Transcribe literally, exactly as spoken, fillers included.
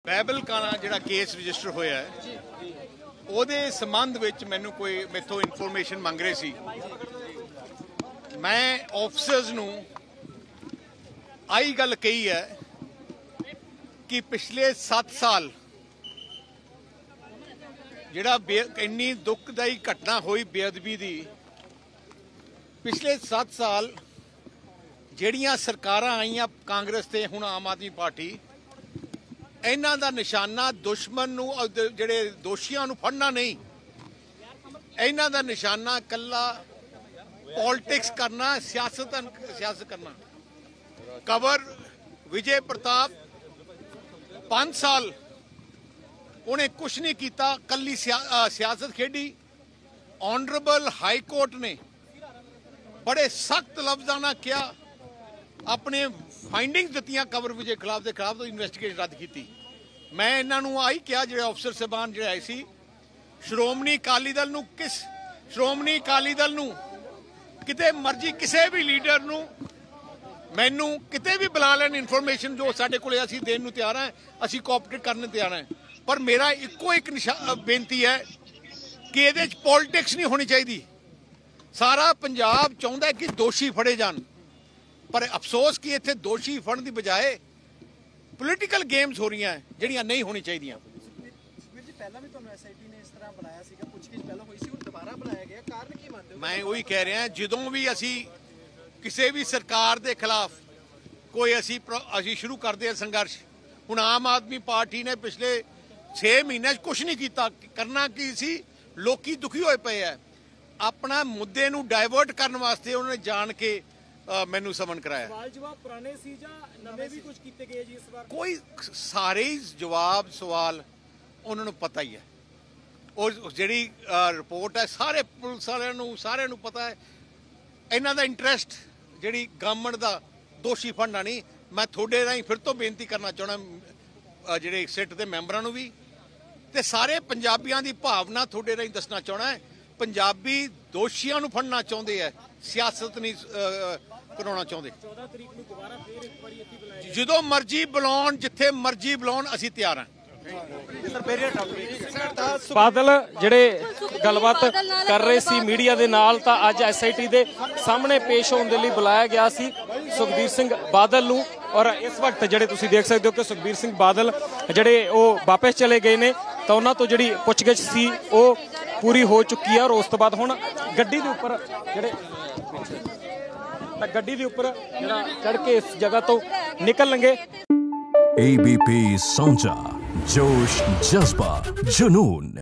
Bible काना जिहड़ा case register होया है ਉਹਦੇ संबंध ਵਿੱਚ ਮੈਨੂੰ कोई मेथों इनफॉर्मेशन मंग रहे सी। मैं ऑफिसर्स ਨੂੰ आई गल कही है कि पिछले सत्त साल जिहड़ा इन्नी दुखदाई घटना हुई बेअदबी दी, पिछले सत्त साल ਜਿਹੜੀਆਂ ਸਰਕਾਰਾਂ ਆਈਆਂ ਕਾਂਗਰਸ ਤੇ ਹੁਣ ਆਮ ਆਦਮੀ ਪਾਰਟੀ, ਇਹਨਾਂ ਦਾ ਨਿਸ਼ਾਨਾ ਦੁਸ਼ਮਣ ਨੂੰ ਜਿਹੜੇ ਦੋਸ਼ੀਆਂ ਨੂੰ ਫੜਨਾ ਨਹੀਂ, ਇਹਨਾਂ ਦਾ ਨਿਸ਼ਾਨਾ ਕੱਲਾ ਪੋਲਿਟਿਕਸ ਕਰਨਾ, ਸਿਆਸਤ ਸਿਆਸਤ ਕਰਨਾ। ਕਵਰ ਵਿਜੇ ਪ੍ਰਤਾਪ पांच साल उन्हें कुछ नहीं किया, कली सियासत खेडी। ऑनरेबल हाई कोर्ट ने बड़े सख्त लफ्ज़ां नाल किया, अपने फाइंडिंग्स दित्तियां कवर विजय खिलाफ के खिलाफ, तो इन्वेस्टिगेशन रद्द की। मैं इन्होंने आई क्या जो अफसर साहबान जो आए सी, श्रोमणी अकाली दल नूं किस श्रोमणी अकाली दल नूं किते मर्जी किसी भी लीडर नूं मैनू किते भी बुला लैन, इन्फॉर्मेशन जो साडे कोले असीं देण नूं तैयार हैं, असीं कोऑपरेट करने तैयार हैं। पर मेरा इक्को एक बेनती है कि इहदे च पॉलिटिक्स नहीं होनी चाहिए। सारा पंजाब चाहुंदा है कि दोषी फड़े जान, पर अफसोस कि इत्थे दोषी फड़न की बजाय पोलिटिकल गेम्स हो रही हैं जिहड़ियां नहीं होनी चाहिए। मैं वही कह रहा, जदों भी असीं किसी भी सरकार के खिलाफ कोई असी असी शुरू करते हैं संघर्ष, हुण आम आदमी पार्टी ने पिछले छे महीने कुछ नहीं किया, करना की सी, लोकी दुखी होए पे है। अपना मुद्दे नूं डाइवर्ट करने वास्ते उन्होंने जान के मैनू समन कराया। कोई सारे ही जवाब सवाल उन्होंने पता ही है, और जिहड़ी रिपोर्ट है सारे पुलिस वालियां नूं सारिआं नूं पता है। इन्हां दा इंटरस्ट जिहड़ी गवर्नमेंट दा दोषी फड़ना नहीं। मैं थोड़े राही फिर तो बेनती करना चाहना जिहड़े सिट दे मैंबरां नूं भी ते सारे पंजाबियां दी भावना थोड़े राही दसना चाहना है। पंजाबी दोषियां नूं फड़ना चाहुंदे है, सियासत नहीं कराउणा चाहुंदे। जदों मर्जी बुलाउण, जिथे मर्जी बुलाउण, असीं तैयार हां। बादल जिहड़े गलबात कर रहे सी मीडिया दे नाल, तां अज एस आई टी दे सामने पेश होने लई बुलाया गया सी सुखबीर सिंह बादल नूं। और इस वक्त जिहड़े तुसीं देख सकदे हो कि सुखबीर सिंह बादल जिहड़े ओह वापस चले गए ने, तां उन्हां तो जिहड़ी पुछगिछ सी ओह पूरी हो चुकी है। और उस तो बाद हुण गड्डी दे उपर जिहड़े गड्डी दे उपर जिहड़ा चढ़ के इस जगह तो निकलणगे। ए बी पी साझा, जोश, जज्बा, जुनून।